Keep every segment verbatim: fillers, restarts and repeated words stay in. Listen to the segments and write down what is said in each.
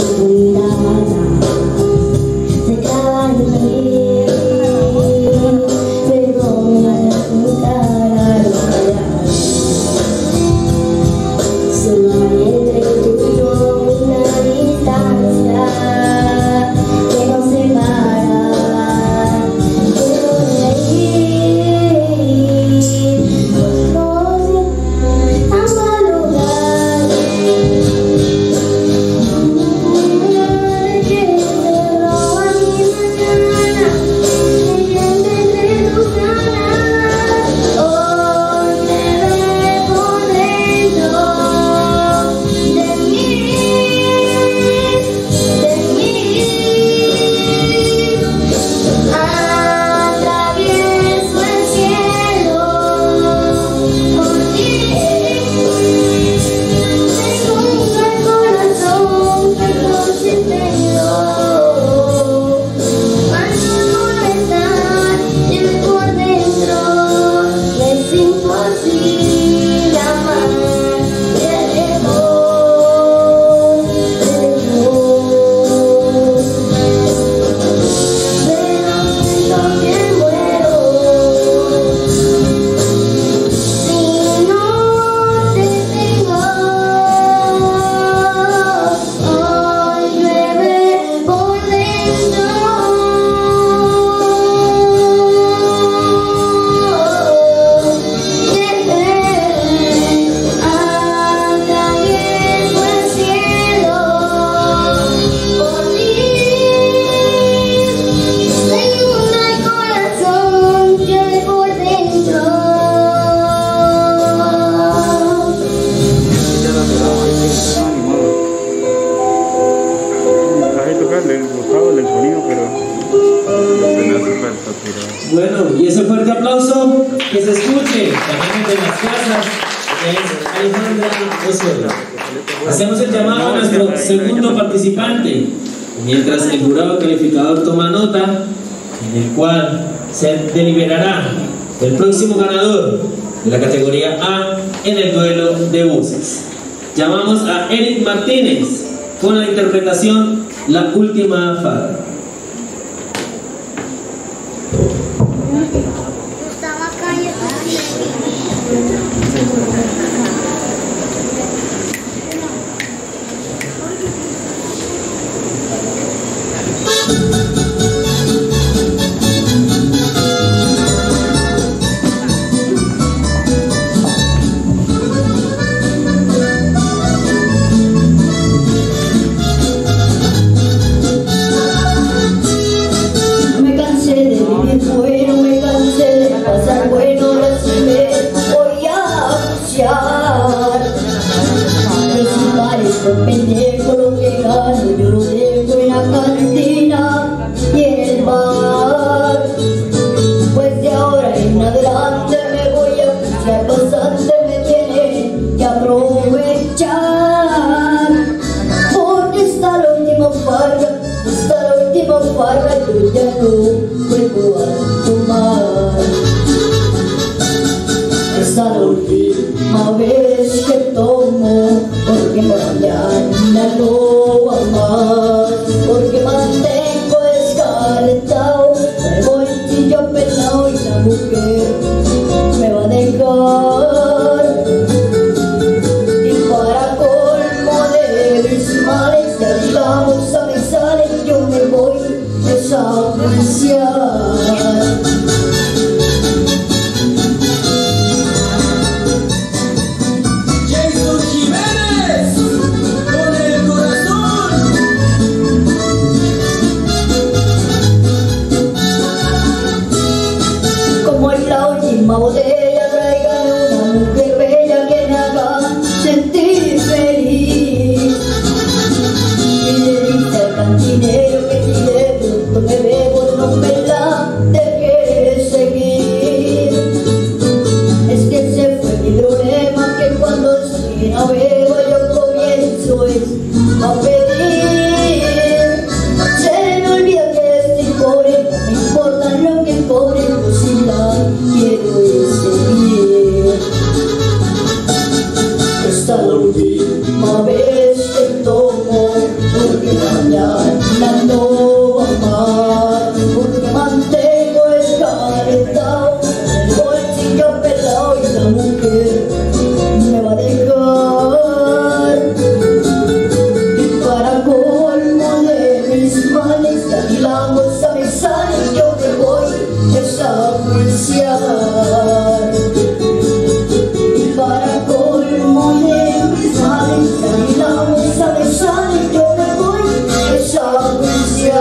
Bueno, y ese fuerte aplauso que se escuche también desde las casas es Alejandra Osorio. Hacemos el llamado a nuestro segundo participante, mientras el jurado calificador toma nota, en el cual se deliberará el próximo ganador de la categoría A en el duelo de voces. Llamamos a Eric Martínez con la interpretación La Última Farra. Pendejo lo que gano, yo lo dejo en la cantina y en el bar. Pues de ahora en adelante me voy a escuchar bastante, me tiene que aprovechar. Porque está la última farra, está la última farra, yo ya no vuelvo a tomar. Esta la última vez que tomo, porque mañana no va más, porque mantengo descalentado el bolsillo pelado y la mujer me va a dejar. Y para colmo de mis males, ya digamos a mis sales, yo me voy a desapreciar. Una botella, traigan una mujer bella que me haga sentir feliz. Y le dice al cantinero que si de pronto me bebo no me la porque mañana no va más, porque mantengo escartado el bolsillo pelado y la mujer me va a dejar. Y para colmo de mis males, y la bolsa me sale y yo me voy a desahuciar. Y para colmo de mis males, y la bolsa me sale y yo me voy a desahuciar.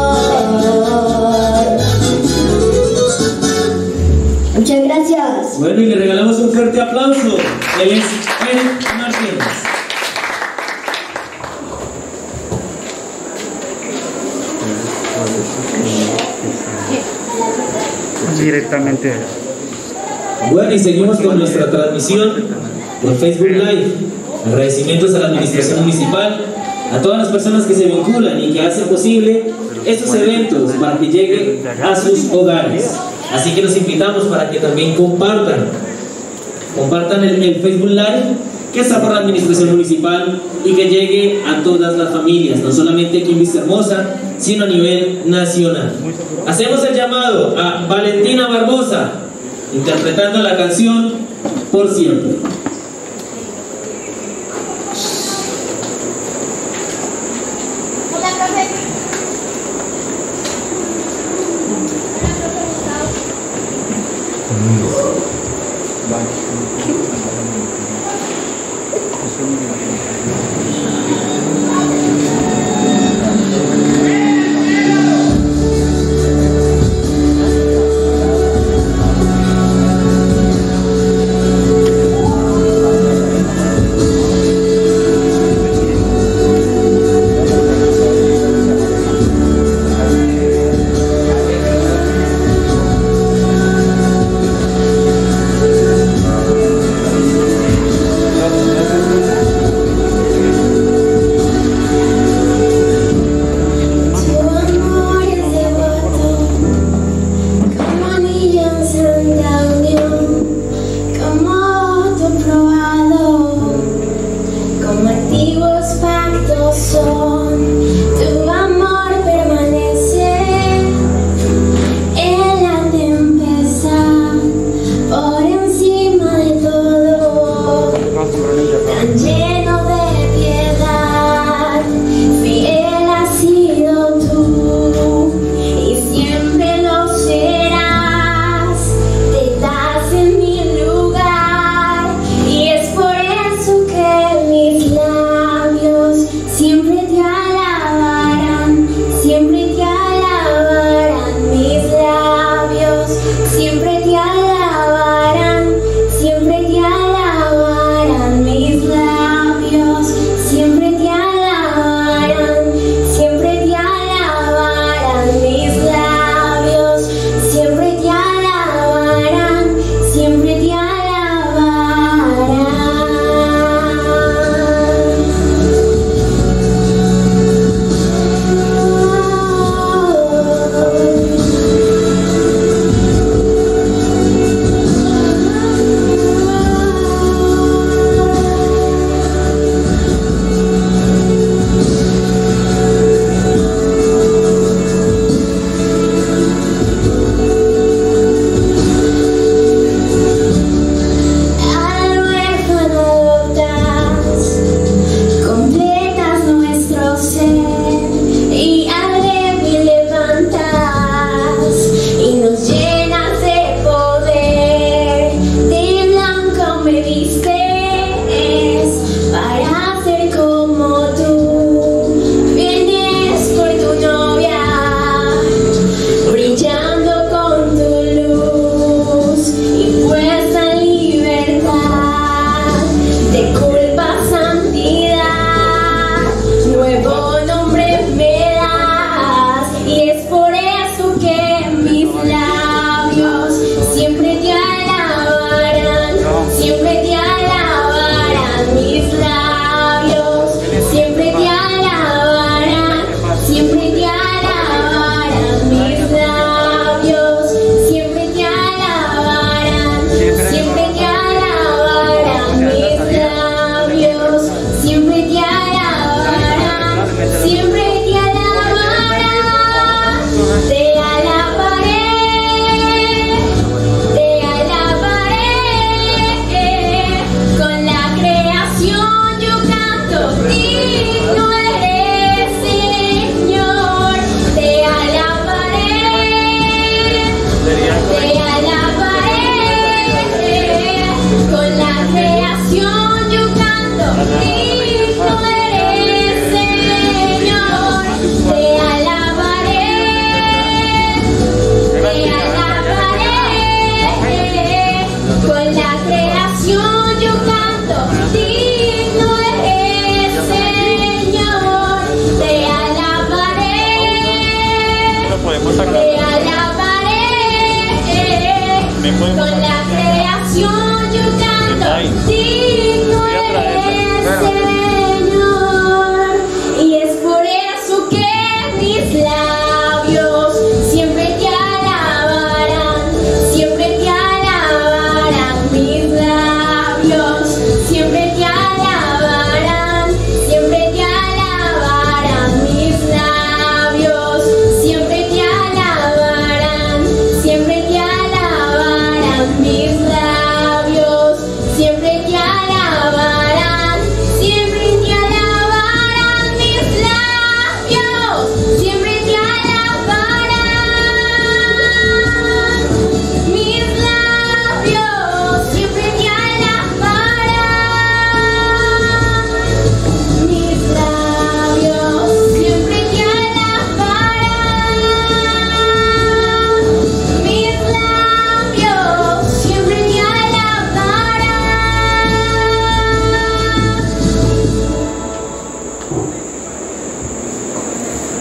Muchas gracias. Bueno, y le regalamos un fuerte aplauso. Él es Eric Martínez. Directamente. Bueno, y seguimos con nuestra transmisión por Facebook Live. Agradecimientos a la administración municipal, a todas las personas que se vinculan y que hacen posible estos eventos para que lleguen a sus hogares. Así que los invitamos para que también compartan, compartan el, el Facebook Live que está por la administración municipal y que llegue a todas las familias, no solamente aquí en Vistahermosa, sino a nivel nacional. Hacemos el llamado a Valentina Barbosa, interpretando la canción Por Siempre. Por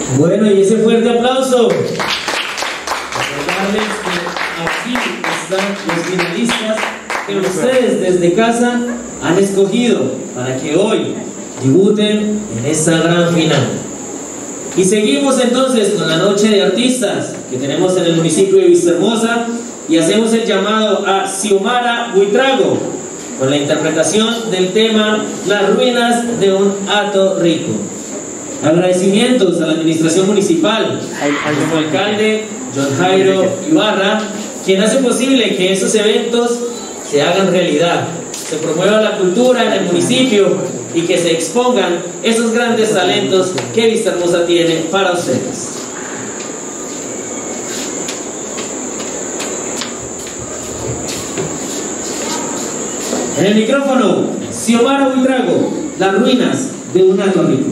Bueno, y ese fuerte aplauso. Recordarles que aquí están los finalistas que ustedes desde casa han escogido para que hoy debuten en esta gran final. Y seguimos entonces con la noche de artistas que tenemos en el municipio de Vistahermosa y hacemos el llamado a Xiomara Buitrago con la interpretación del tema Las ruinas de un hato rico. Agradecimientos a la administración municipal, a nuestro alcalde John Jairo Ibarra, quien hace posible que esos eventos se hagan realidad, se promueva la cultura en el municipio y que se expongan esos grandes talentos que Vistahermosa tiene para ustedes. En el micrófono, Xiomara Buitrago, Las ruinas de un hato rico.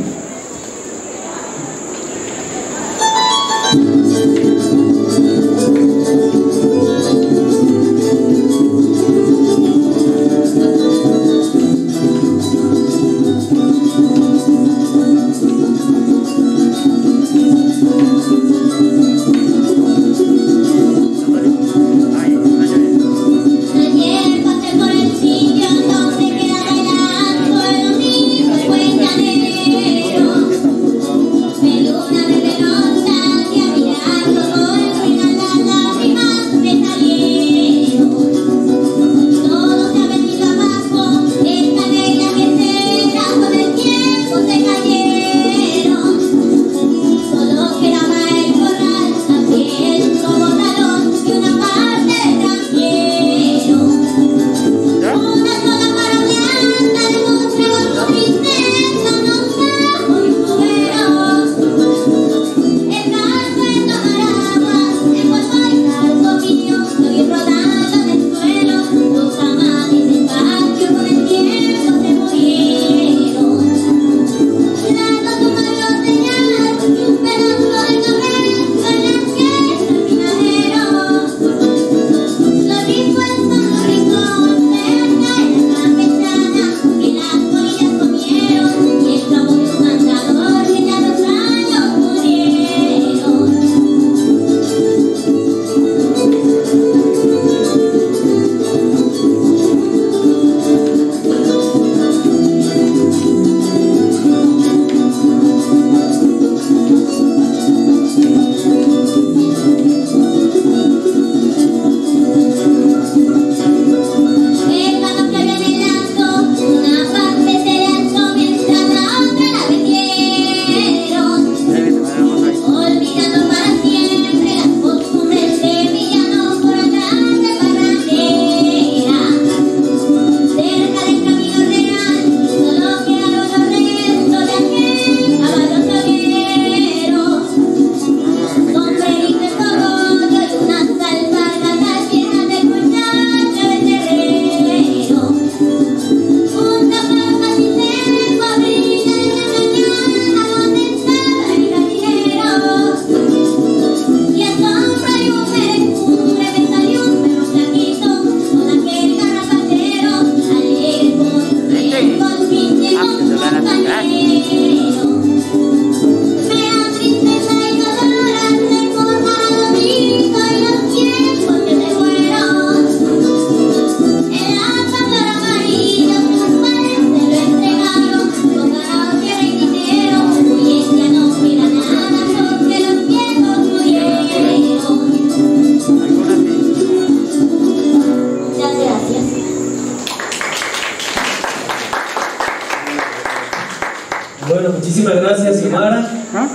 Bueno, muchísimas gracias, Xiomara.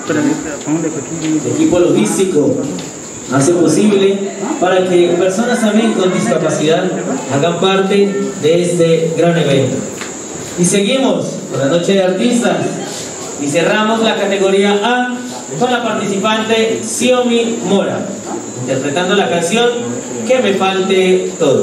El equipo logístico hace posible para que personas también con discapacidad hagan parte de este gran evento. Y seguimos con la noche de artistas y cerramos la categoría A con la participante Xiomi Mora, interpretando la canción Que me falte todo.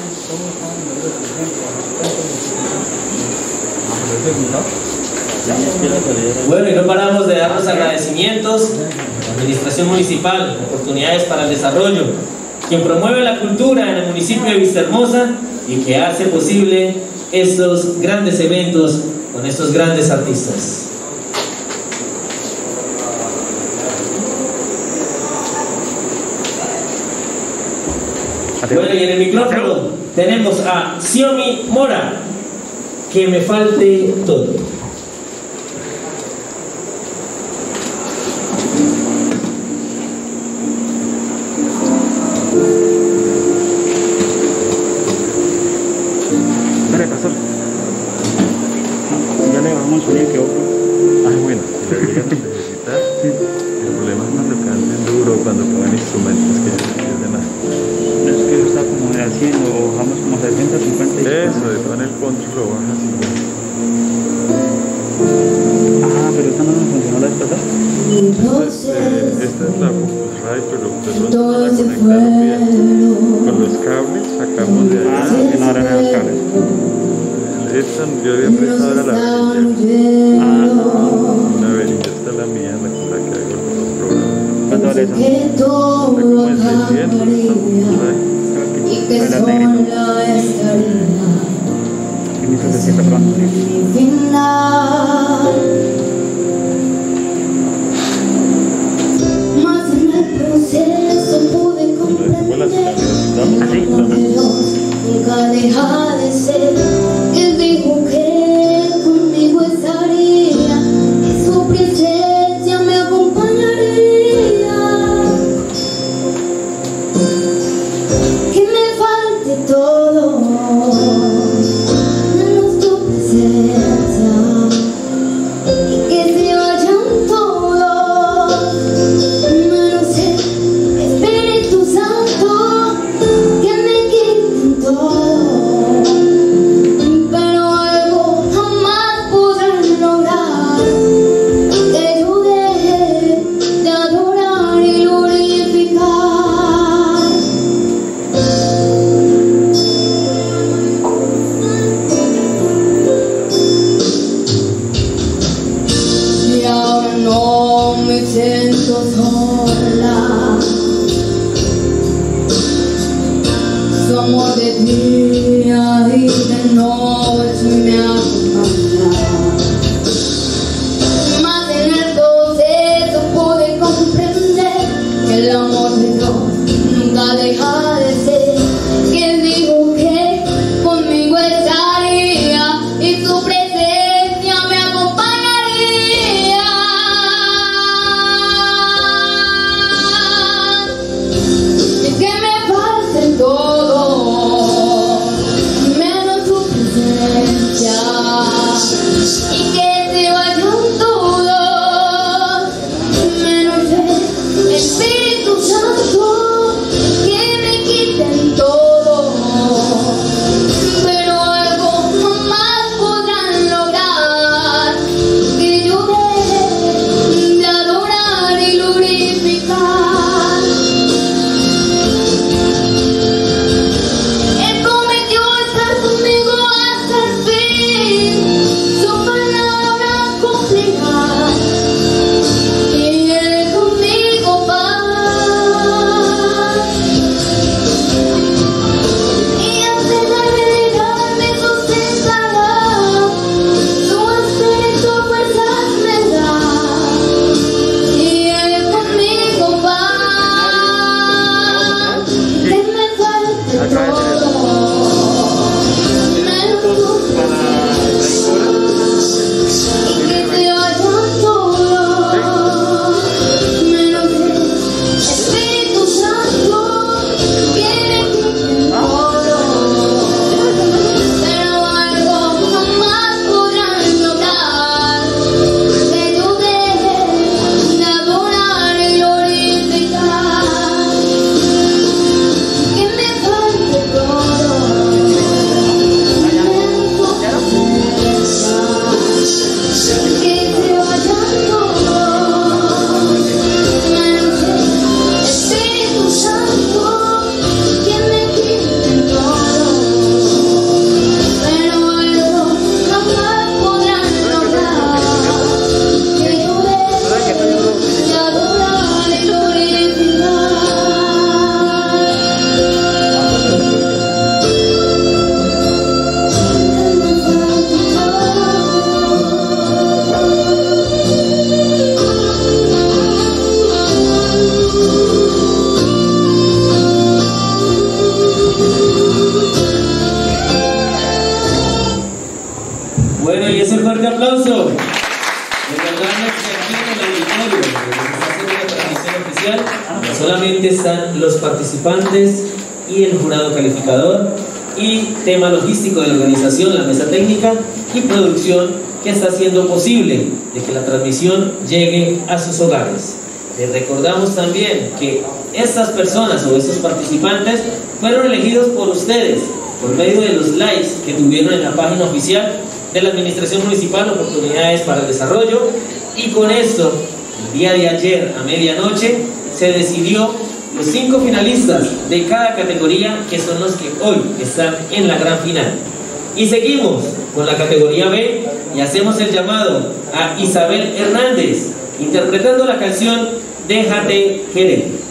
Bueno, y no paramos de dar los agradecimientos a la administración municipal, oportunidades para el desarrollo, quien promueve la cultura en el municipio de Vistahermosa y que hace posible estos grandes eventos con estos grandes artistas. Mateo. Bueno, y en el micrófono tenemos a Xiomi Mora, que me falte todo. Espera, pastor. Ya le bajamos el sonido que otro. Ah, bueno, si la llegan a necesitar, el problema es cuando canten duro, cuando pongan instrumentos que ya no pierden nada. Es que está como de a cien o bajamos como setenta, cincuenta. Y Eso, de todo en el control lo bajas y ya. Ah, pero esta no nos funcionó la vez pasada. Pues, eh, esta es la Focusrite, pero de pronto no la conectaron bien. Con los cables sacamos de Ah, allá. que no eran los cables. Esta yo había prestado era la Behringer. Ah, Una Behringer, esta es la mía, la con la que hago los programas. ¿cuánto vale eso? Está como en seiscientos, esta Focusrite. Y que Fue la sola negrita. estaría Y mi solcita pronto. mi final. Mas en el proceso pude comprender que el amor de Dios nunca deja de ser. Él dijo que conmigo estaría y su presencia me acompañaría. Que me falte todo menos tu presencia y que se vayan todos menos el Espíritu Santo, que me quiten todo, pero algo jamás podrán lograr que yo deje de adorar y glorificar. Y ahora no me siento sola, su amor de día y de noche me acompaña. Mas en el proceso pude comprender que el amor de Dios nunca deja de ser, que Él dijo que conmigo estaría y su presencia me acompañaría. Y que me falte todo Solamente están los participantes y el jurado calificador, y tema logístico de la organización, la mesa técnica y producción, que está haciendo posible de que la transmisión llegue a sus hogares. Les recordamos también que estas personas o estos participantes fueron elegidos por ustedes por medio de los likes que tuvieron en la página oficial de la Administración Municipal Oportunidades para el Desarrollo, y con esto, el día de ayer a medianoche, se decidió los cinco finalistas de cada categoría, que son los que hoy están en la gran final. Y seguimos con la categoría B y hacemos el llamado a Isabel Hernández, interpretando la canción Déjate Querer.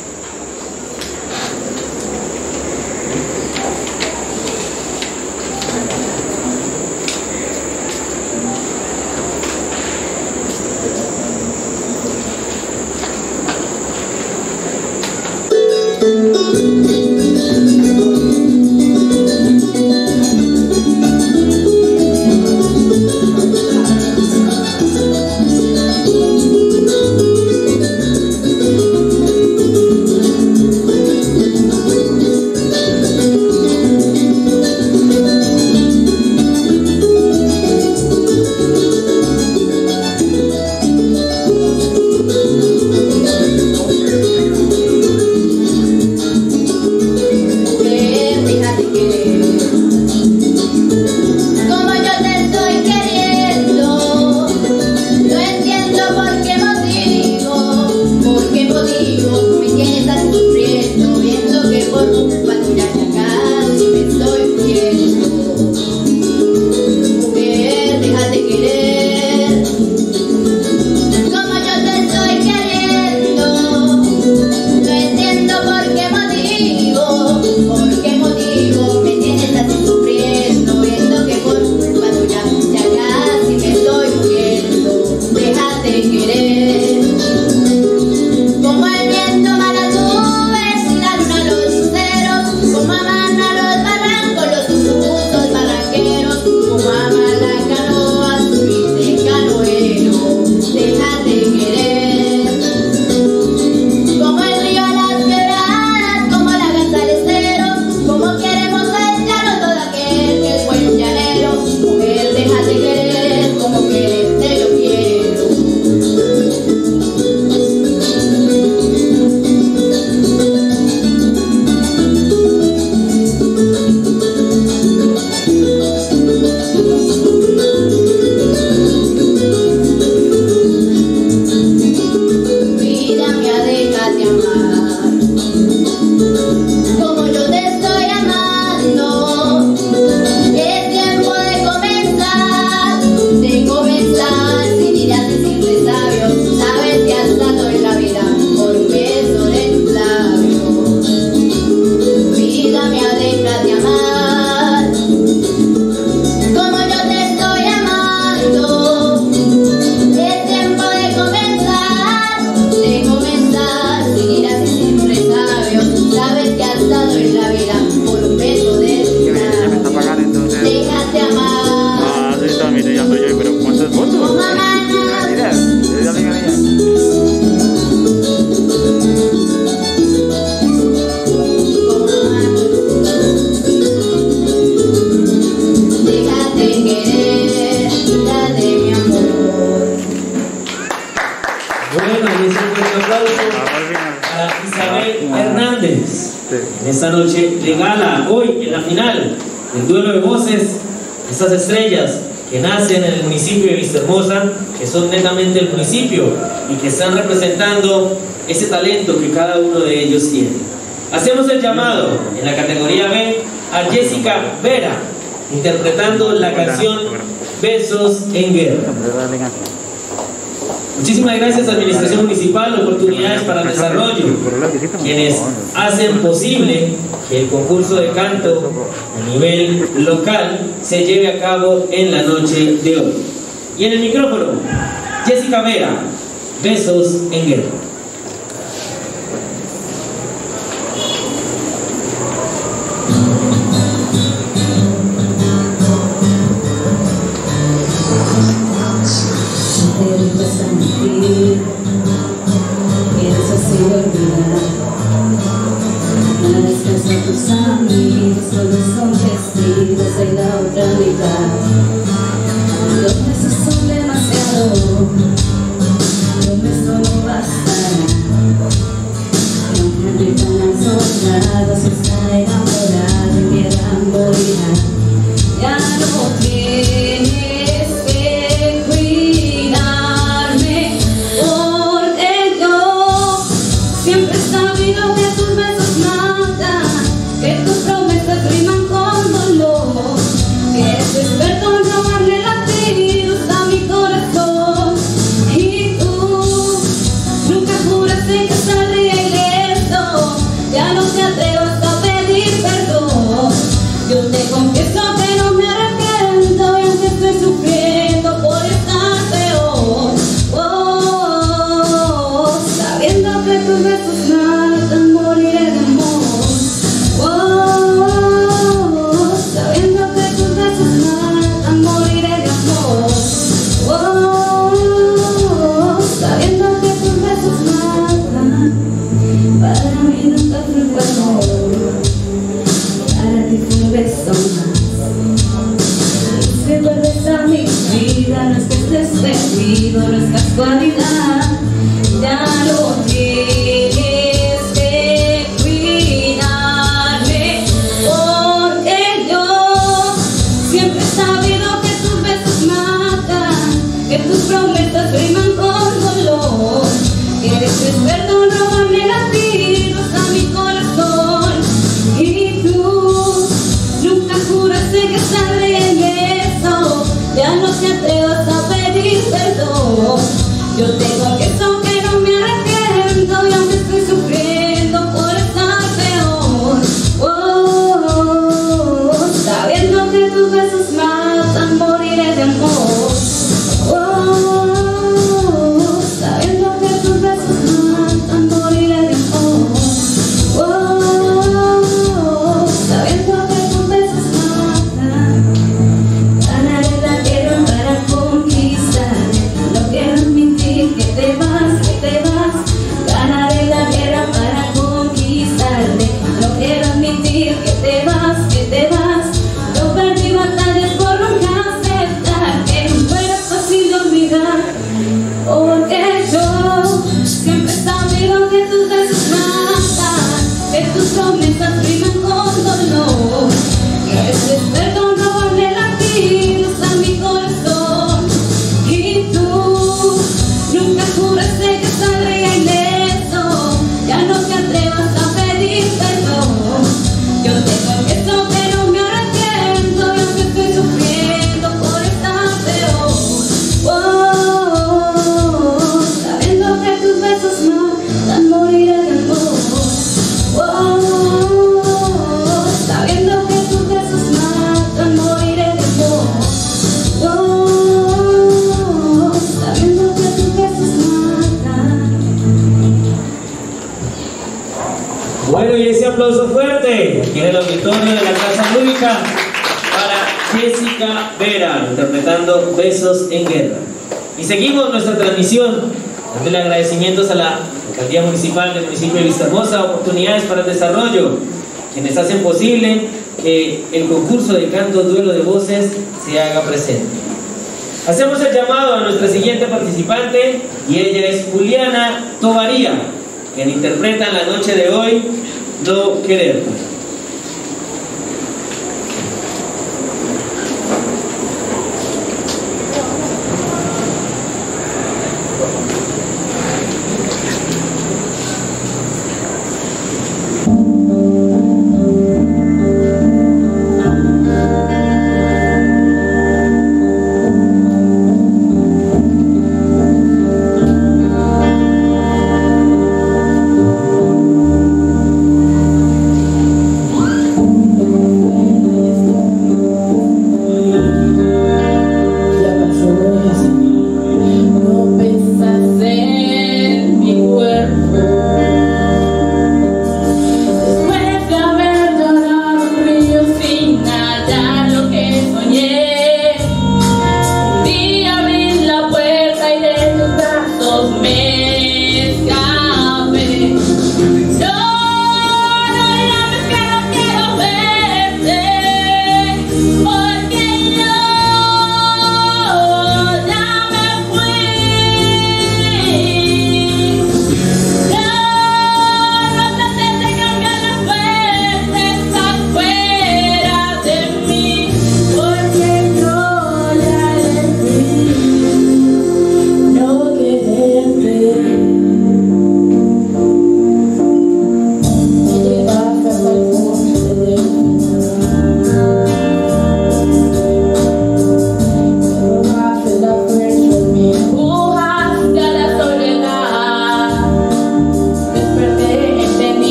Esta noche regala hoy en la final el duelo de voces, estas estrellas que nacen en el municipio de Vistahermosa, que son netamente el municipio y que están representando ese talento que cada uno de ellos tiene. Hacemos el llamado en la categoría B a Jessica Vera, interpretando la canción Besos en Guerra. Muchísimas gracias a Administración Municipal, Oportunidades para el Desarrollo, quienes hacen posible que el concurso de canto a nivel local se lleve a cabo en la noche de hoy. Y en el micrófono, Jessica Vera, Besos en Guerra. Piensas y olvidar Nunca juraste que saldría ileso, ya no te atrevas a pedir perdón. Yo te confieso que no me arrepiento y aunque estoy sufriendo por estar peor. Oh, sabiendo que tus besos matan, moriré de amor. Oh, sabiendo que tus besos matan, moriré de amor. Oh, sabiendo que tus besos matan, para mí nunca fue un amor, para ti fue un beso más. Si vuelves a mi vida, no es que estés perdido, no es casualidad. Ya no tienes que cuidarme, porque yo siempre he sabido que tus besos matan, que tus promesas riman con dolor, que eres experto en robarme latidos a mi corazón. Y tú nunca juraste que saldría ileso, ya no te atrevas a pedir perdón. Yo te confieso que no me arrepiento y aunque estoy sufriendo por estar peor. Oh, sabiendo que tus besos matan, moriré de amor. Oh, sabiendo que tus besos matan, moriré de amor. Oh, sabiendo que tus besos matan, ganaré la guerra para conquistar. No quiero admitir que te vas, que te vas. Ganaré la guerra para conquistarte. No quiero admitir que te vas, que te vas. Yo perdí batallas por nunca aceptar que no fuera fácil olvidar, porque yo siempre he sabido que tus besos matan, que tus promesas riman con dolor, que eres experto en robarle latidos a mi corazón. Y tú nunca juraste que saldría ileso, ya no te atrevas a pedir perdón. Yo te confieso que no me arrepiento y aunque estoy sufriendo por estar peor. Oh, sabiendo que tus besos matan, moriré de amor. Oh, sabiendo que tus besos matan, moriré de amor. Oh, sabiendo que tus besos matan. Bueno, y ese aplauso fuerte aquí en el auditorio de la Casa Lúdica para Jessica Vera, interpretando Besos en Guerra. Y seguimos nuestra transmisión, dándole agradecimientos a la Alcaldía Municipal del municipio de Vistahermosa, Oportunidades para el Desarrollo, quienes hacen posible que el concurso de canto Duelo de Voces se haga presente. Hacemos el llamado a nuestra siguiente participante y ella es Juliana Tovaría, quien interpreta en la noche de hoy No Quererte.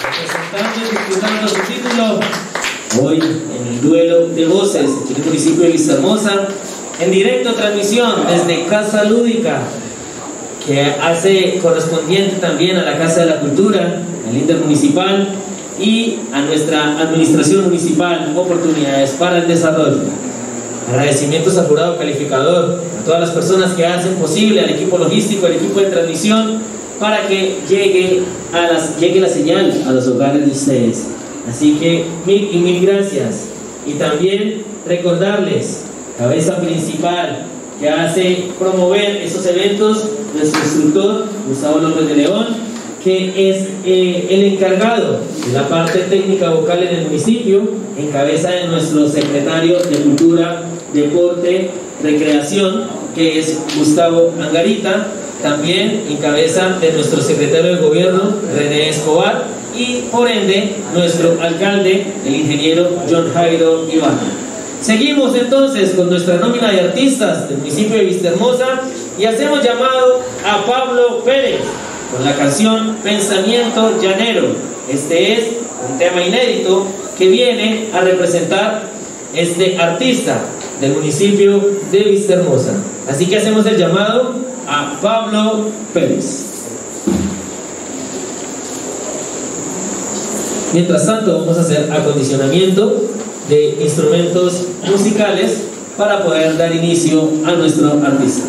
representantes disputando su título hoy en el duelo de voces en el municipio de Vistahermosa, en directo transmisión desde Casa Lúdica, que hace correspondiente también a la Casa de la Cultura, al Intermunicipal y a nuestra Administración Municipal, Oportunidades para el Desarrollo. Agradecimientos al jurado calificador, a todas las personas que hacen posible, al equipo logístico, al equipo de transmisión, para que llegue, a las, llegue la señal a los hogares de ustedes. Así que mil y mil gracias. Y también recordarles, cabeza principal que hace promover esos eventos, nuestro instructor Gustavo López de León, que es eh, el encargado de la parte técnica vocal en el municipio, en cabeza de nuestro secretario de Cultura, Deporte, Recreación, que es Gustavo Angarita, también en cabeza de nuestro secretario de Gobierno, René Escobar, y por ende nuestro alcalde, el ingeniero John Jairo Iván. Seguimos entonces con nuestra nómina de artistas del municipio de Vistahermosa y hacemos llamado a Pablo Pérez con la canción Pensamiento Llanero. Este es un tema inédito que viene a representar este artista del municipio de Vistahermosa. Así que hacemos el llamado a Pablo Pérez. Mientras tanto, vamos a hacer acondicionamiento de instrumentos musicales para poder dar inicio a nuestro artista.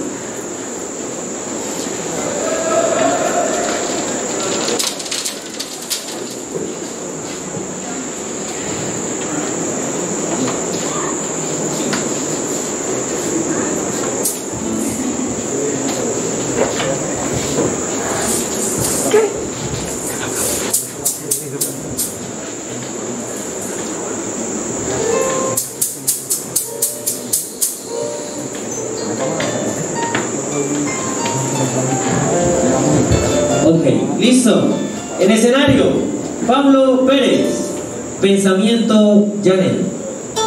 Ok, listo. En escenario, Pablo Pérez, Pensamiento Llanero.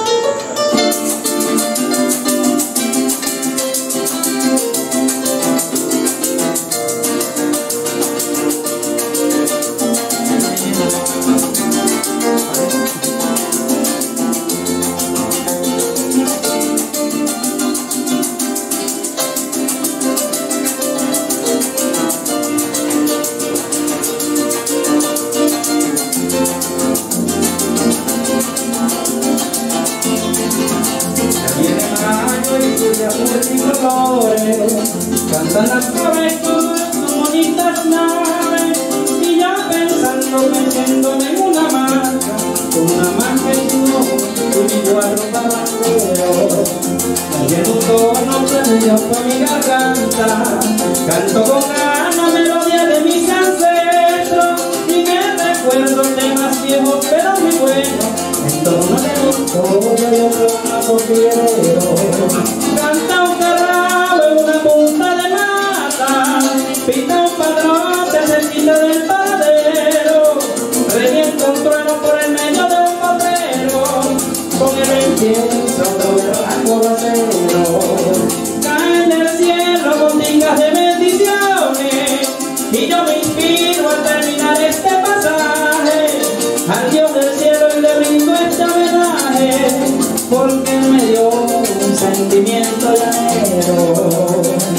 Cantan las aves como bonitas naves y ya pensando metiéndome en una marca, una marca y no, y mi cuadro bandero. Ayer un tono prendió por mi garganta, canto con ganas melodía de mis ancestros y me recuerdo temas viejos pero muy buenos, en torno de un pollo y otro mazo quiero. Canta un carrabo en una punta de mata, pinta un padrote cerquita del paradero, revienta un trueno por el medio de un potrero, con el incienso todo el rango vacero. Cae del cielo goticas de bendiciones y yo me inspiro a terminar este pasaje, al Dios del cielo y le brindo este homenaje, porque él me dio un sentimiento llanero.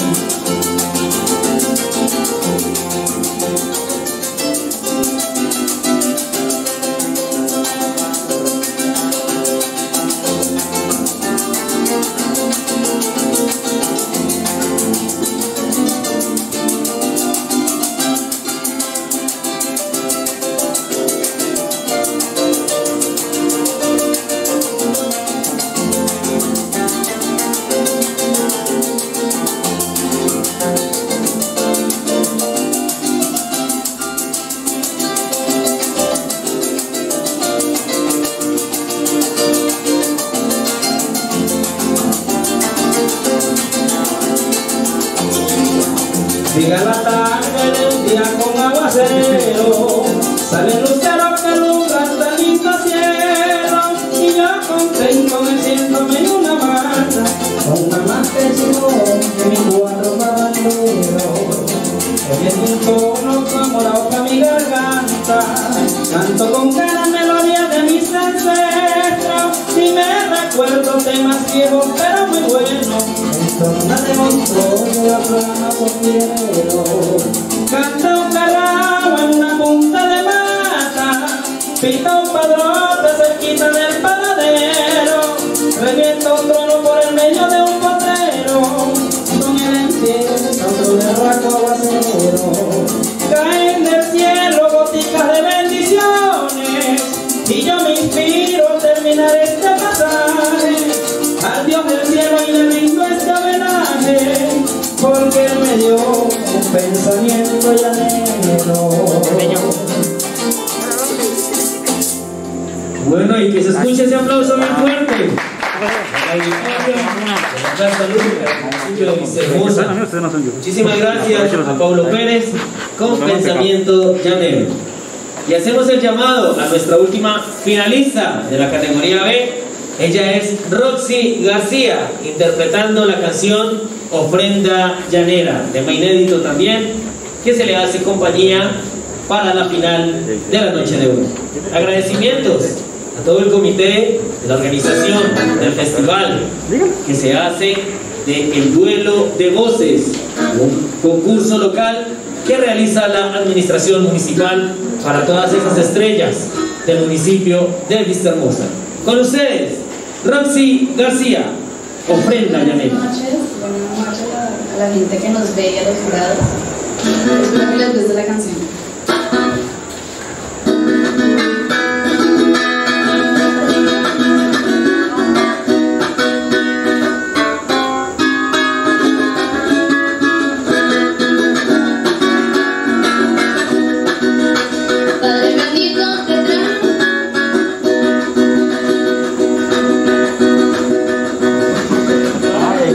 Llega la tarde del día con aguacero, salen luceros que alumbran tan lindo cielo, y yo contento me siento en una marcha, con una más que chico de mi cuadro bandero. Oyendo un tono como la hoja mi garganta, mata. Canto con cada melodía de mis ancestros y me recuerdo temas viejos pero muy buenos. Entonces de monstruo de la plana quiero. Canta un carrao en una punta de mata, pita un padrote cerquita del paradero, revienta un trono por el medio de un potrero, con el encierro de raco aguacero. Caen del cielo goticas de bendiciones y yo me inspiro a terminar este pasaje al Dios del cielo y le rindo este homenaje porque él me dio un pensamiento llanero. Bueno, y que se escuche ese aplauso bien fuerte. Muchísimas gracias a Paulo Pérez con Pensamiento Llanero. Y hacemos el llamado a nuestra última finalista de la categoría B. Ella es Roxy García, interpretando la canción Ofrenda Llanera, tema inédito también, que se le hace compañía para la final de la noche de hoy. Agradecimientos a todo el comité de la organización del festival que se hace de El Duelo de Voces, un concurso local que realiza la administración municipal para todas esas estrellas del municipio de Vista Hermosa. Con ustedes, Roxy García, Ofrenda Llanera. Buenas noches, buenas noches a la gente que nos ve y a los jurados. Espero que les guste la canción.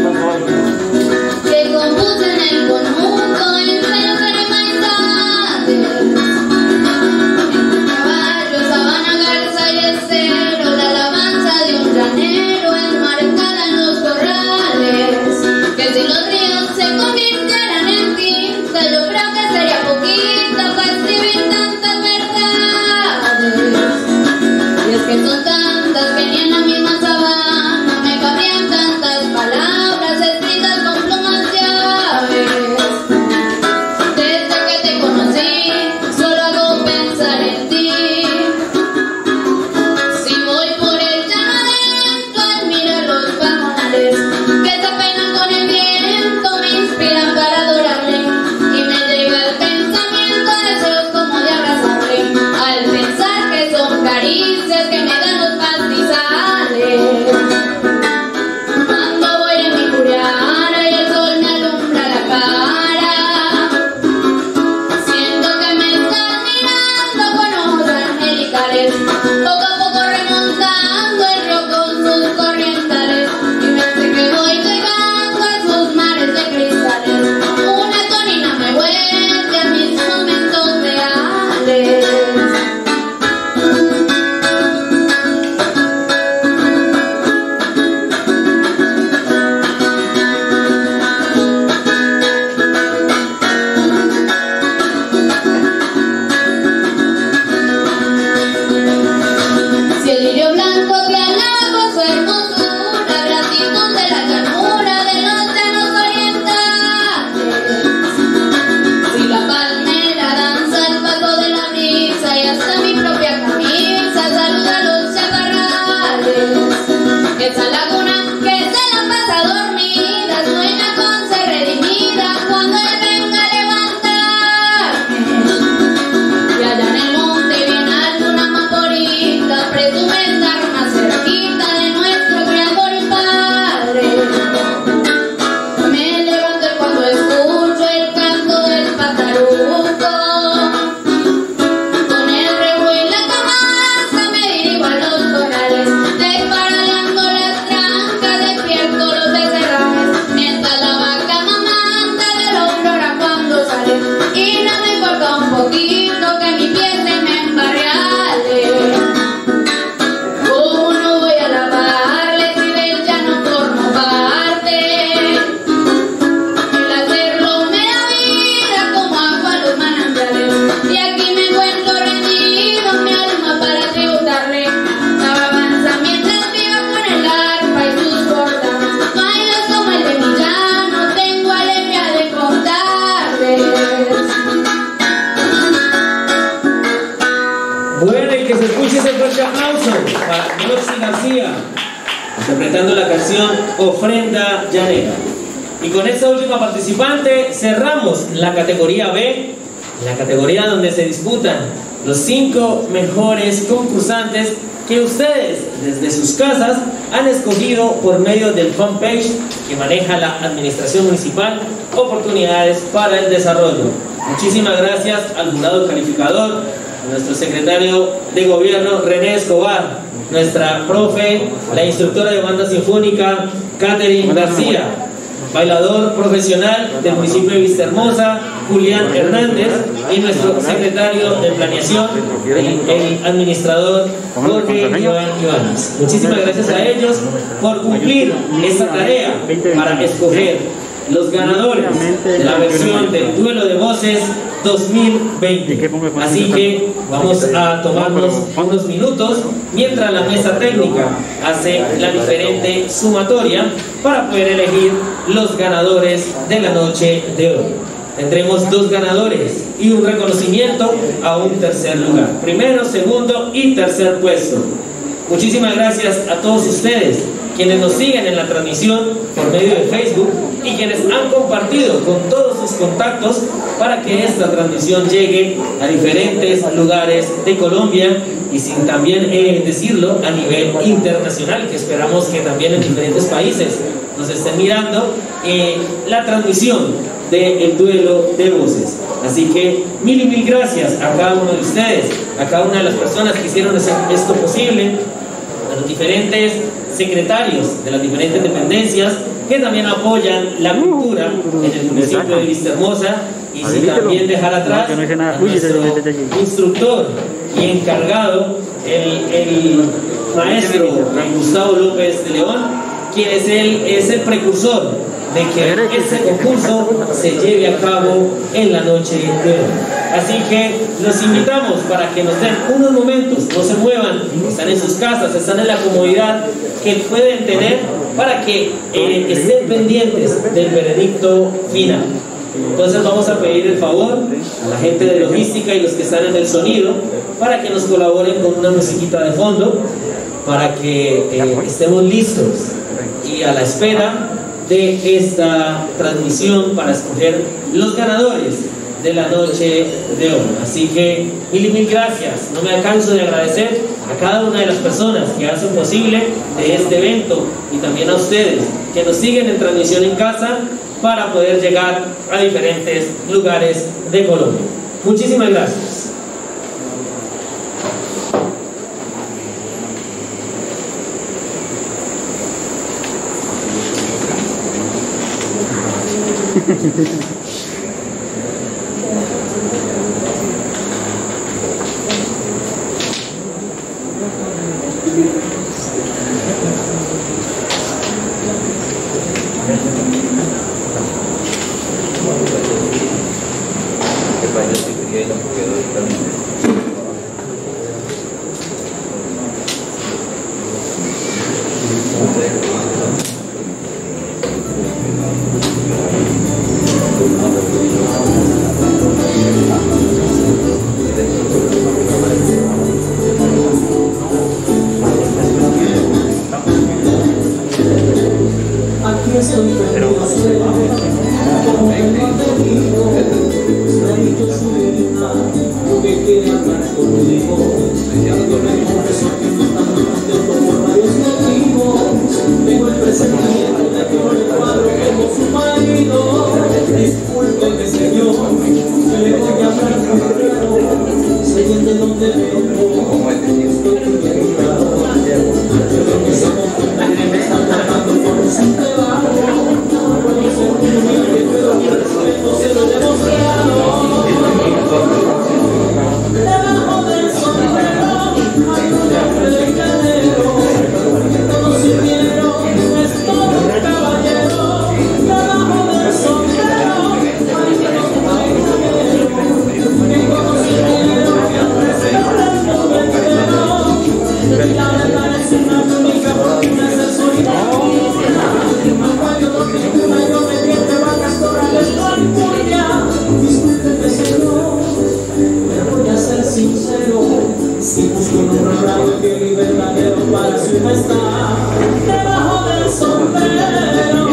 Que compuse en el conjunto entre los Bueno, y que se escuche ese fuerte aplauso para Meloxi García, interpretando la canción Ofrenda Llanera. Y con esta última participante cerramos la categoría B, la categoría donde se disputan los cinco mejores concursantes que ustedes desde sus casas han escogido por medio del fanpage que maneja la Administración Municipal, Oportunidades para el Desarrollo. Muchísimas gracias al jurado calificador, a nuestro secretario de Gobierno René Escobar, nuestra profe, la instructora de banda sinfónica Catherine García, bailador profesional del municipio de Vistahermosa, Julián Hernández, y nuestro secretario de planeación, el, el administrador Jorge Iván Ibáñez. Muchísimas gracias a ellos por cumplir esta tarea para escoger los ganadores de la versión del Duelo de Voces dos mil veinte. Así que vamos a tomarnos unos minutos mientras la mesa técnica hace la diferente sumatoria para poder elegir los ganadores de la noche de hoy. Tendremos dos ganadores y un reconocimiento a un tercer lugar. Primero, segundo y tercer puesto. Muchísimas gracias a todos ustedes quienes nos siguen en la transmisión por medio de Facebook y quienes han compartido con todos sus contactos para que esta transmisión llegue a diferentes lugares de Colombia y sin también eh, decirlo a nivel internacional, que esperamos que también en diferentes países nos estén mirando eh, la transmisión del Duelo de Voces. Así que mil y mil gracias a cada uno de ustedes, a cada una de las personas que hicieron esto posible, a los diferentes secretarios de las diferentes dependencias que también apoyan la cultura en el municipio de Vistahermosa, y sin también dejar atrás a nuestro instructor y encargado, el, el maestro Gustavo López de León, quien es el, es el precursor de que este concurso se lleve a cabo en la noche de hoy. Así que los invitamos para que nos den unos momentos, no se muevan, están en sus casas, están en la comodidad que pueden tener para que eh, estén pendientes del veredicto final. Entonces vamos a pedir el favor a la gente de logística y los que están en el sonido para que nos colaboren con una musiquita de fondo para que eh, estemos listos y a la espera de esta transmisión para escoger los ganadores de la noche de hoy. Así que mil y mil gracias. No me canso de agradecer a cada una de las personas que hacen posible de este evento y también a ustedes que nos siguen en transmisión en casa para poder llegar a diferentes lugares de Colombia. Muchísimas gracias. Thank you. Si busco un honrado fiel y verdadero para su majestad, debajo del sombrero.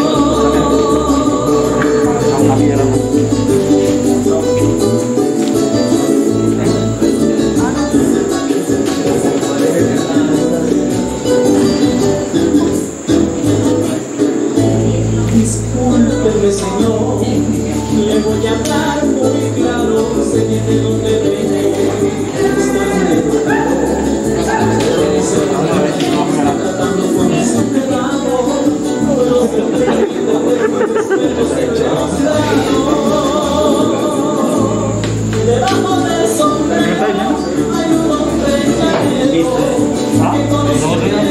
Discúlpeme, Señor, le voy a hablar muy claro, sé bien de dónde viene, está educado, está tratando con ese pecado, los perdidos de los perros de los debajo del sombrero hay un hombre llanero, que conoce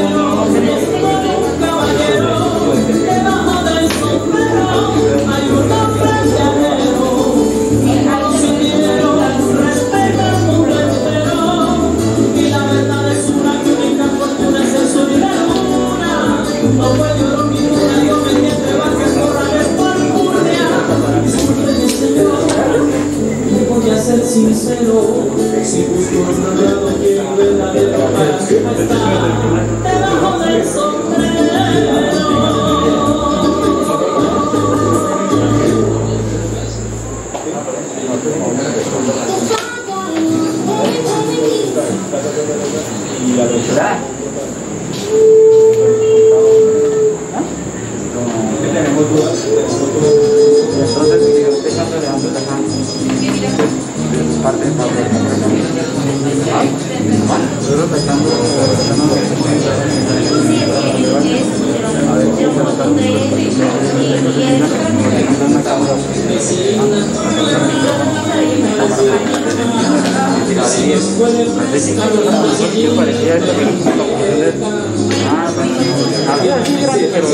un caballero. Debajo del sombrero hay un hombre llanero, que conoce dinero, respeta al mundo entero, y la verdad es una que única fortuna es el sol y la luna. No puede oro ni luna, Dios mediante vacas corrales por Purnia. Discúlpeme, Señor, me voy a ser sincero, si busco un honrado bien verdadero para su majestad, debajo del sombrero. Y la velocidad. Tenemos dudas. Entonces, si yo estoy dando de ambos acá, es parte de Pablo. Nosotros sacando a ver si se nota parecía esto que ah, había así grande, pero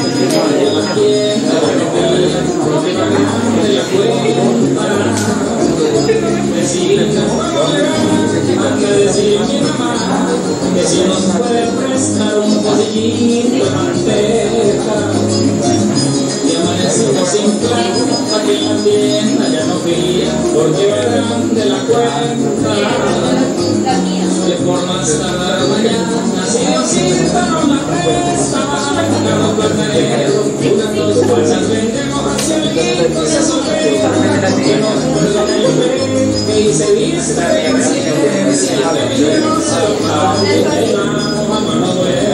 que si nos puede prestar un botellín de manteca y amanecimos sin plan para que la tienda ya no fría porque verán de la cuenta de forma hasta la mañana si Diosita nos la presta no perderemos unas dos bolsas vendemos hacia el quinto se supera que nos perdone el fe que se vista de conciencia de venirnos al pan de la mamá no duele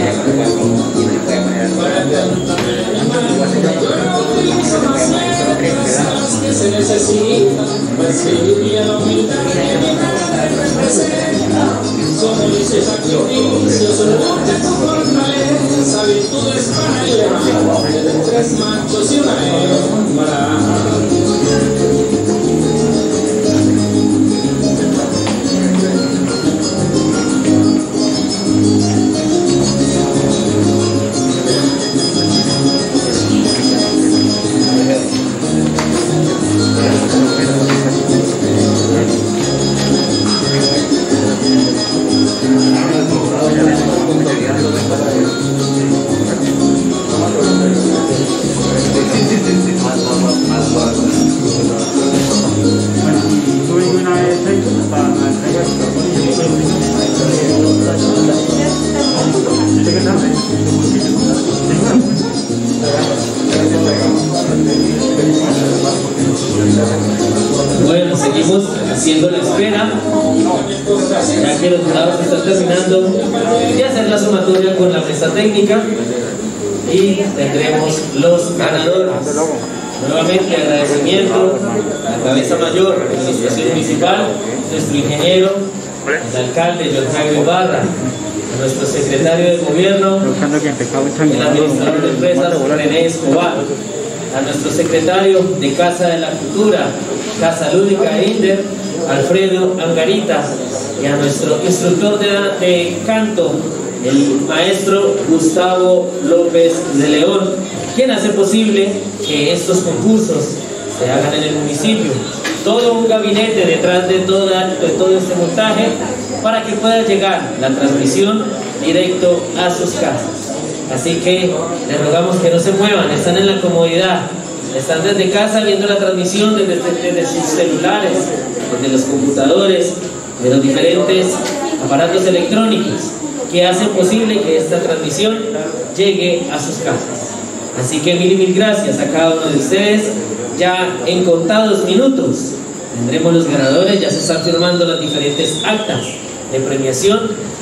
para cantar el mal yo utilizo más letras que se necesitan para escribir y a la humildad que mi madre representa somos dice sacrificios lucha con fortaleza virtudes para elevar de tres machos y una hembra. Bueno, seguimos haciendo la espera, ya que los jurados están terminando de hacer la sumatoria con la mesa técnica y tendremos los ganadores. Nuevamente agradecimiento a la cabeza mayor de la administración municipal, nuestro ingeniero, el alcalde John Jairo Ibarra, a nuestro secretario de gobierno, el administrador de empresas René Escobar, a nuestro secretario de Casa de la Cultura, Casa Lúdica e Inder, Alfredo Angarita, y a nuestro instructor de, de canto, el maestro Gustavo López de León, quien hace posible que estos concursos se hagan en el municipio. Todo un gabinete detrás de, toda, de todo este montaje para que pueda llegar la transmisión directo a sus casas. Así que les rogamos que no se muevan, están en la comodidad están desde casa viendo la transmisión desde, desde sus celulares, desde los computadores, de los diferentes aparatos electrónicos que hacen posible que esta transmisión llegue a sus casas. Así que mil y mil gracias a cada uno de ustedes. Ya en contados minutos tendremos los ganadores, ya se están firmando las diferentes actas de premiación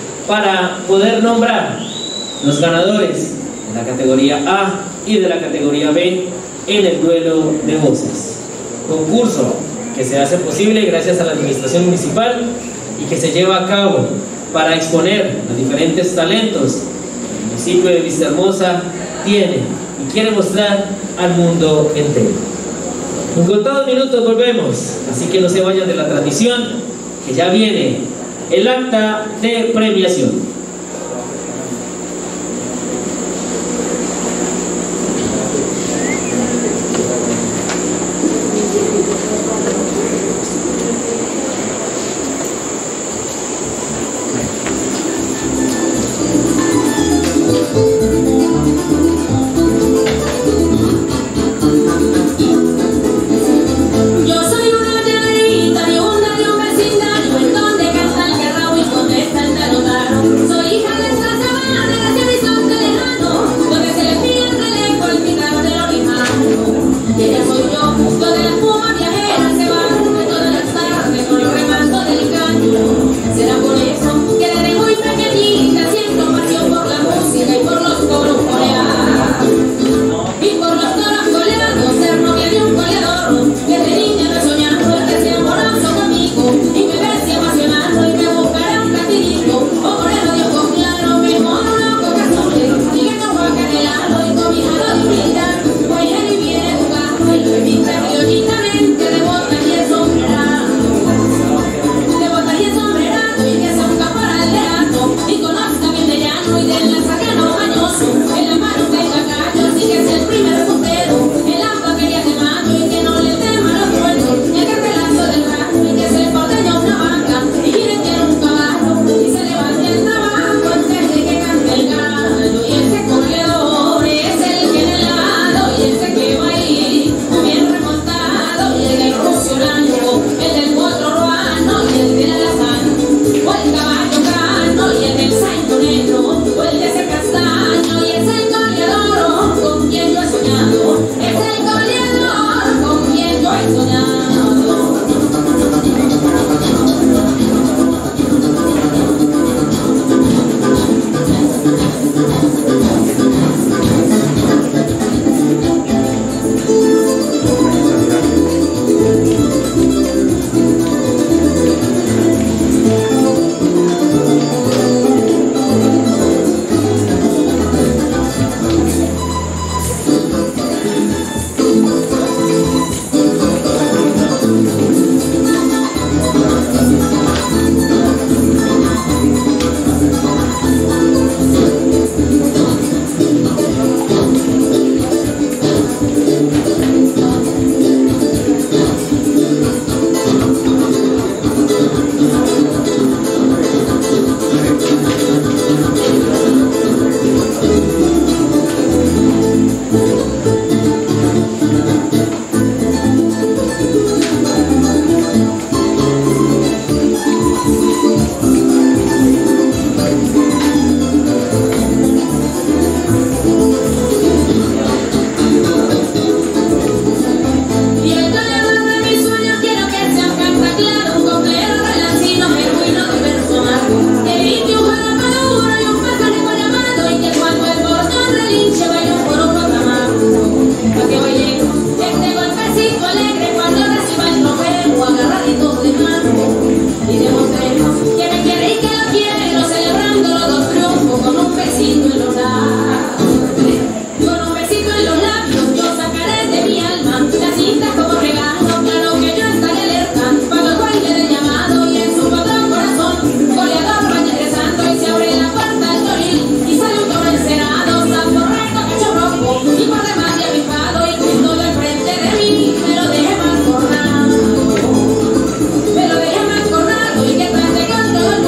para poder nombrar los ganadores de la categoría A y de la categoría B en el duelo de voces. Concurso que se hace posible gracias a la administración municipal y que se lleva a cabo para exponer los diferentes talentos que el municipio de Vistahermosa tiene y quiere mostrar al mundo entero. En contados minutos volvemos, así que no se vayan de la transmisión, que ya viene el acta de premiación. Pero déjame acordado y que trate con todo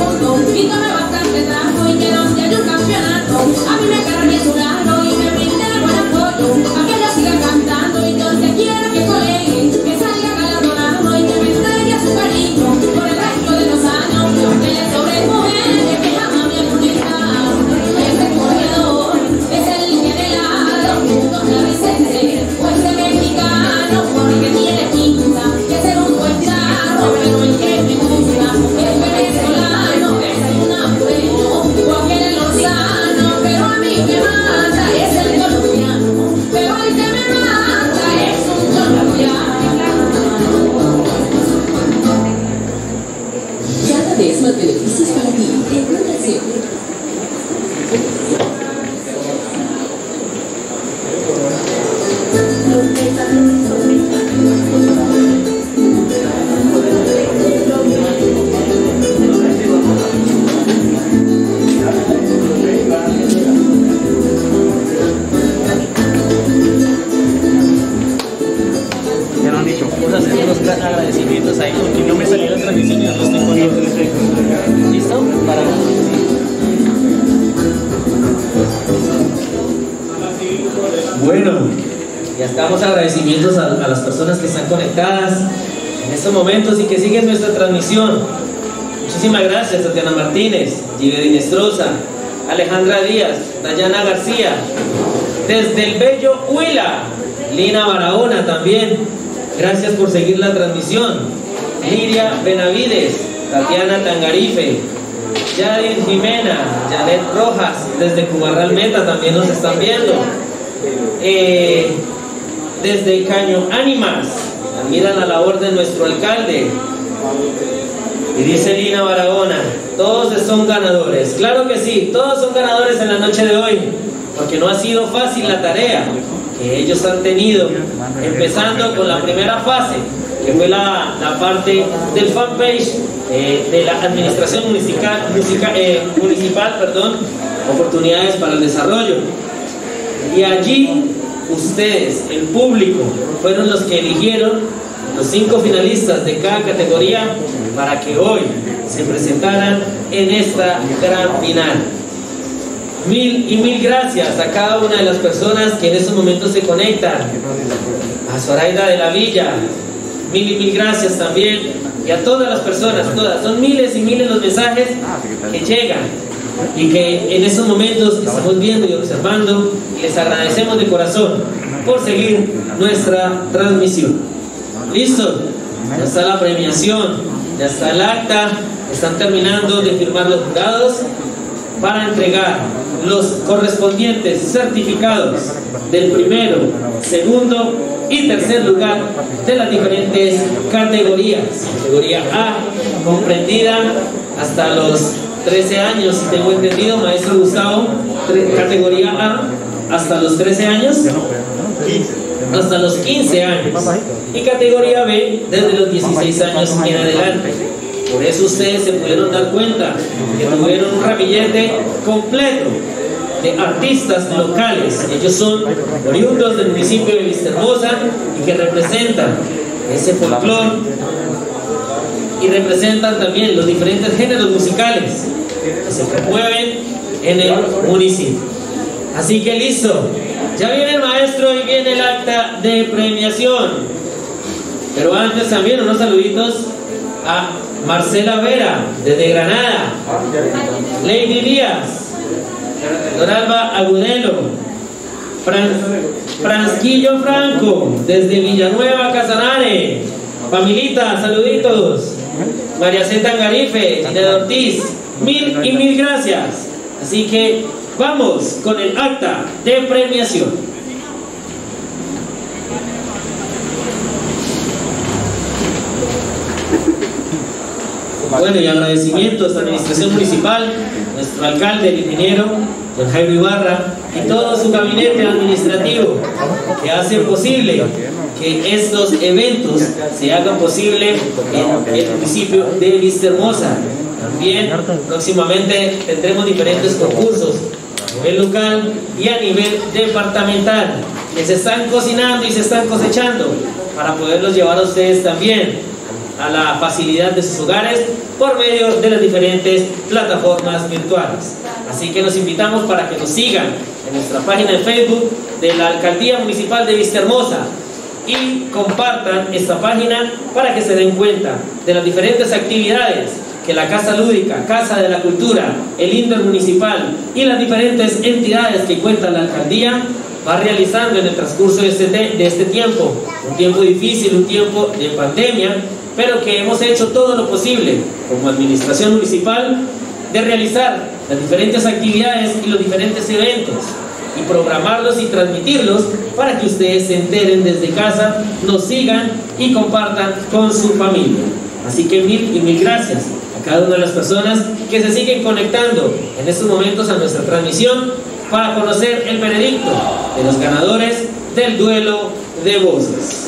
beneficios para ti. Recuerda siempre. Vamos a hacer unos agradecimientos ahí porque no me salió la transmisión y no los tengo todos. ¿Listo? Para... Bueno, ya estamos agradecimientos a, a las personas que están conectadas en estos momentos y que siguen nuestra transmisión. Muchísimas gracias, Tatiana Martínez, Give Dinestrosa, Alejandra Díaz, Dayana García, desde el bello Huila, Lina Barahona también. Gracias por seguir la transmisión. Liria Benavides, Tatiana Tangarife, Yadir Jimena, Janet Rojas, desde Cubarral Meta también nos están viendo. Eh, desde Caño Ánimas, admiran la labor de nuestro alcalde. Y dice Lina Barahona, todos son ganadores. Claro que sí, todos son ganadores en la noche de hoy, porque no ha sido fácil la tarea que ellos han tenido, empezando con la primera fase, que fue la, la parte del fanpage eh, de la administración municipal, musica, eh, municipal, perdón, oportunidades para el desarrollo. Y allí ustedes, el público, fueron los que eligieron los cinco finalistas de cada categoría para que hoy se presentaran en esta gran final. Mil y mil gracias a cada una de las personas que en estos momentos se conectan. A Zoraida de la Villa, mil y mil gracias también. Y a todas las personas, todas. Son miles y miles los mensajes que llegan y que en estos momentos estamos viendo y observando. Y les agradecemos de corazón por seguir nuestra transmisión. ¿Listo? Ya está la premiación, ya está el acta. Están terminando de firmar los jurados para entregar los correspondientes certificados del primero, segundo y tercer lugar de las diferentes categorías. Categoría A, comprendida hasta los trece años, si tengo entendido, maestro Gustavo. Categoría A, hasta los trece años, hasta los quince años. Y categoría B, desde los dieciséis años en adelante. Por eso ustedes se pudieron dar cuenta que tuvieron un ramillete completo de artistas locales. Ellos son oriundos del municipio de Vistahermosa y que representan ese folclore y representan también los diferentes géneros musicales que se promueven en el municipio. Así que listo, ya viene el maestro y viene el acta de premiación. Pero antes también unos saluditos a Marcela Vera, desde Granada, Lady Díaz, Don Alba Agudelo, Fran, Fransquillo Franco, desde Villanueva, Casanare, Familita, saluditos, María C. Tangarife, Gineda Ortiz, mil y mil gracias. Así que vamos con el acta de premiación. Bueno, y agradecimientos a la administración municipal, nuestro alcalde, el ingeniero don Jairo Ibarra, y todo su gabinete administrativo que hace posible que estos eventos se hagan posible en el municipio de Vistahermosa. También próximamente tendremos diferentes concursos a nivel local y a nivel departamental que se están cocinando y se están cosechando para poderlos llevar a ustedes también a la facilidad de sus hogares por medio de las diferentes plataformas virtuales. Así que los invitamos para que nos sigan en nuestra página de Facebook de la Alcaldía Municipal de Vistahermosa y compartan esta página para que se den cuenta de las diferentes actividades que la Casa Lúdica, Casa de la Cultura, el Intermunicipal y las diferentes entidades que cuenta la Alcaldía va realizando en el transcurso de este, de este tiempo, un tiempo difícil, un tiempo de pandemia, pero que hemos hecho todo lo posible como administración municipal de realizar las diferentes actividades y los diferentes eventos y programarlos y transmitirlos para que ustedes se enteren desde casa, nos sigan y compartan con su familia. Así que mil y mil gracias a a cada una de las personas que se siguen conectando en estos momentos a nuestra transmisión para conocer el veredicto de los ganadores del duelo de voces.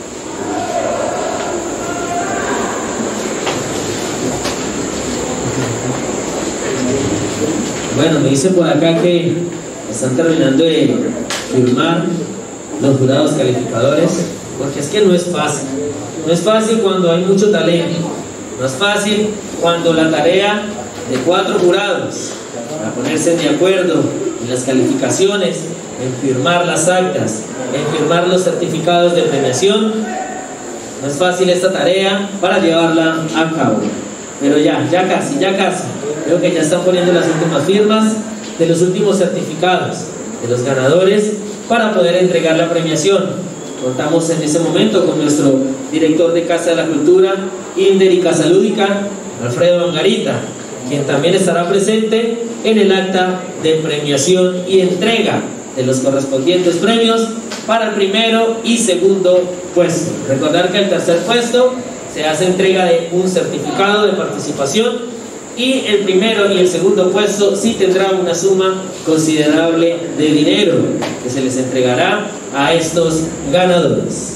Bueno, me dice por acá que están terminando de firmar los jurados calificadores, porque es que no es fácil. No es fácil cuando hay mucho talento. No es fácil cuando la tarea de cuatro jurados para ponerse de acuerdo en las calificaciones, en firmar las actas, en firmar los certificados de premiación. No es fácil esta tarea para llevarla a cabo. Pero ya, ya casi, ya casi. Creo que ya están poniendo las últimas firmas de los últimos certificados de los ganadores para poder entregar la premiación. Contamos en ese momento con nuestro director de Casa de la Cultura, Inder y Casa Lúdica, Alfredo Angarita, quien también estará presente en el acta de premiación y entrega de los correspondientes premios para el primero y segundo puesto. Recordar que el tercer puesto se hace entrega de un certificado de participación y el primero y el segundo puesto sí tendrá una suma considerable de dinero que se les entregará a estos ganadores.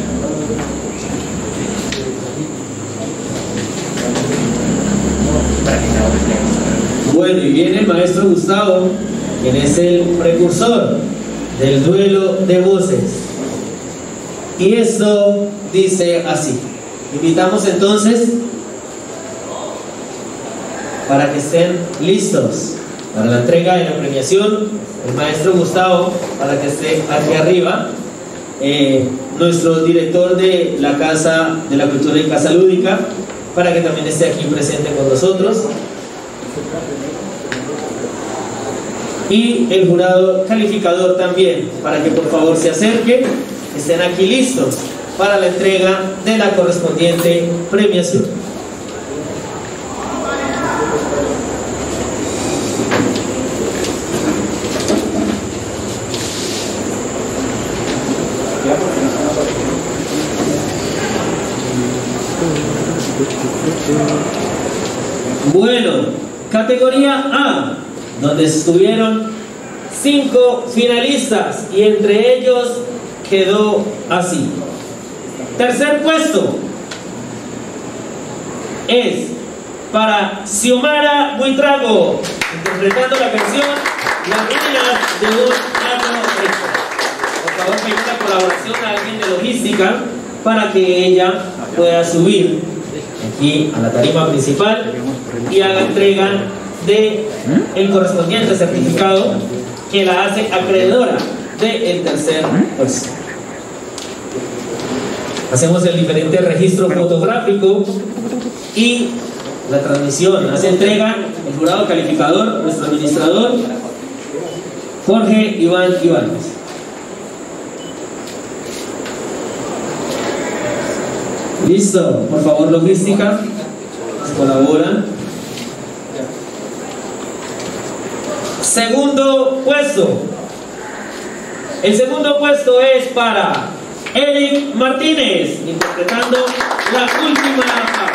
Bueno, y viene el maestro Gustavo, quien es el precursor del duelo de voces. Y esto dice así. Invitamos entonces para que estén listos para la entrega de la premiación, el maestro Gustavo, para que esté aquí arriba, eh, nuestro director de la Casa de la Cultura y Casa Lúdica, para que también esté aquí presente con nosotros, y el jurado calificador también, para que por favor se acerquen, estén aquí listos para la entrega de la correspondiente premiación. Bueno, categoría A, donde estuvieron cinco finalistas y entre ellos quedó así. Tercer puesto es para Xiomara Buitrago, interpretando la canción Las Ruinas de un Año Rico. Por favor, pedir la colaboración a alguien de logística para que ella pueda subir aquí a la tarima principal y haga entrega de el correspondiente certificado que la hace acreedora del tercer puesto. Hacemos el diferente registro fotográfico y la transmisión. Hace entrega el jurado calificador, nuestro administrador, Jorge Iván Ibáñez. Listo, por favor, logística, colaboran. Segundo puesto. El segundo puesto es para Eric Martínez, interpretando La Última Paz.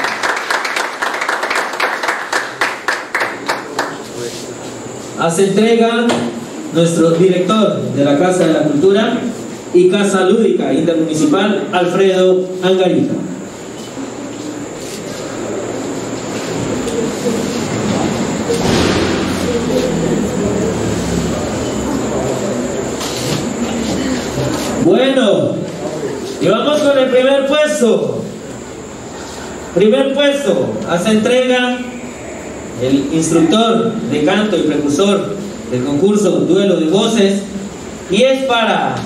Hace entrega nuestro director de la Casa de la Cultura y Casa Lúdica Intermunicipal, Alfredo Angarita. Bueno, y vamos con el primer puesto. Primer puesto, hace entrega el instructor de canto y precursor del concurso Duelo de Voces, y es para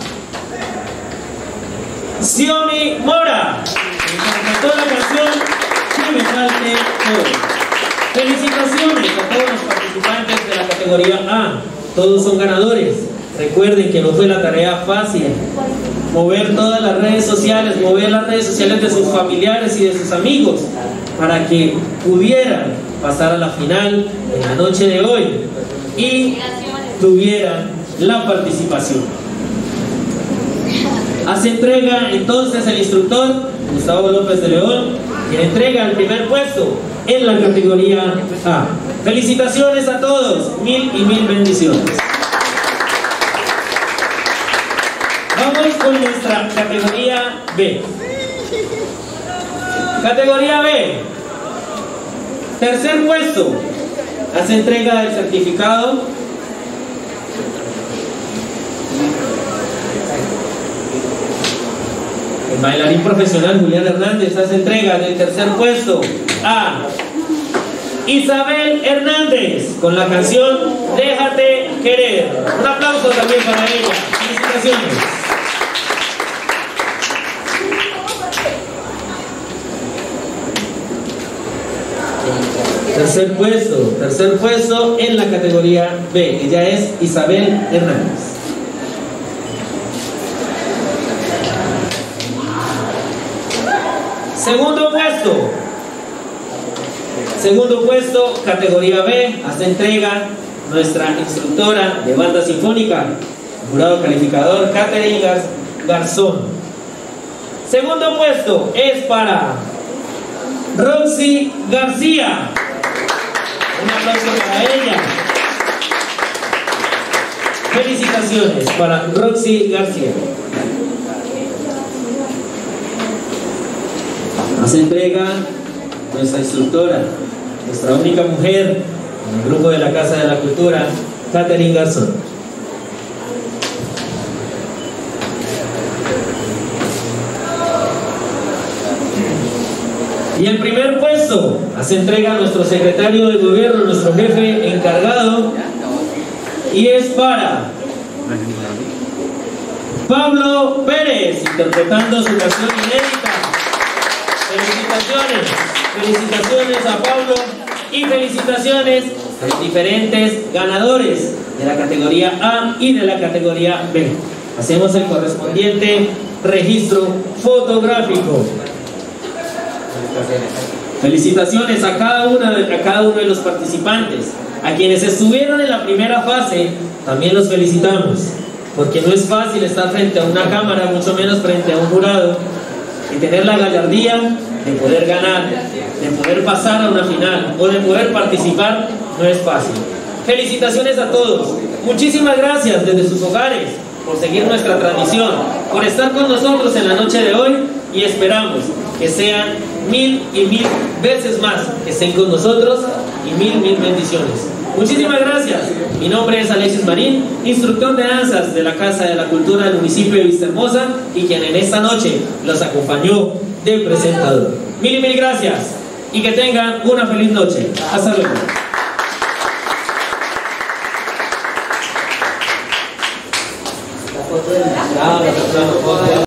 Xiomara Mora, que interpretó la canción Que me falte todo. Felicitaciones a todos los participantes de la categoría A, todos son ganadores. Recuerden que no fue la tarea fácil mover todas las redes sociales, mover las redes sociales de sus familiares y de sus amigos para que pudieran pasar a la final en la noche de hoy y tuvieran la participación. Hace entrega entonces el instructor Gustavo López de León, quien entrega el primer puesto en la categoría A. Felicitaciones a todos, mil y mil bendiciones. Vamos con nuestra categoría B. Categoría B. Tercer puesto. Hace entrega del certificado. El bailarín profesional Julián Hernández hace entrega del tercer puesto a Isabel Hernández con la canción Déjate Querer. Un aplauso también para ella. Felicitaciones. Tercer puesto, tercer puesto en la categoría B. Ella es Isabel Hernández. Segundo puesto. Segundo puesto, categoría B, hace entrega nuestra instructora de banda sinfónica, jurado calificador, Catherine Gar Garzón. Segundo puesto es para Roxy García. Un aplauso para ella. Felicitaciones para Roxy García. Hace entrega nuestra instructora, nuestra única mujer en el grupo de la Casa de la Cultura, Catherine Garzón. Y el primer puesto hace entrega a nuestro secretario de gobierno, nuestro jefe encargado, y es para Pablo Pérez, interpretando su canción inédita. Felicitaciones, felicitaciones a Pablo y felicitaciones a los diferentes ganadores de la categoría A y de la categoría B. Hacemos el correspondiente registro fotográfico. Felicitaciones a cada, una de, a cada uno de los participantes. A quienes estuvieron en la primera fase, también los felicitamos, porque no es fácil estar frente a una cámara, mucho menos frente a un jurado, y tener la gallardía de poder ganar, de poder pasar a una final o de poder participar, no es fácil. Felicitaciones a todos. Muchísimas gracias desde sus hogares por seguir nuestra transmisión, por estar con nosotros en la noche de hoy, y esperamos que sean mil y mil veces más que estén con nosotros, y mil, mil bendiciones. Muchísimas gracias. Mi nombre es Alexis Marín, instructor de danzas de la Casa de la Cultura del municipio de Vistahermosa, y quien en esta noche los acompañó de presentador. Mil y mil gracias, y que tengan una feliz noche. Hasta luego. La foto del...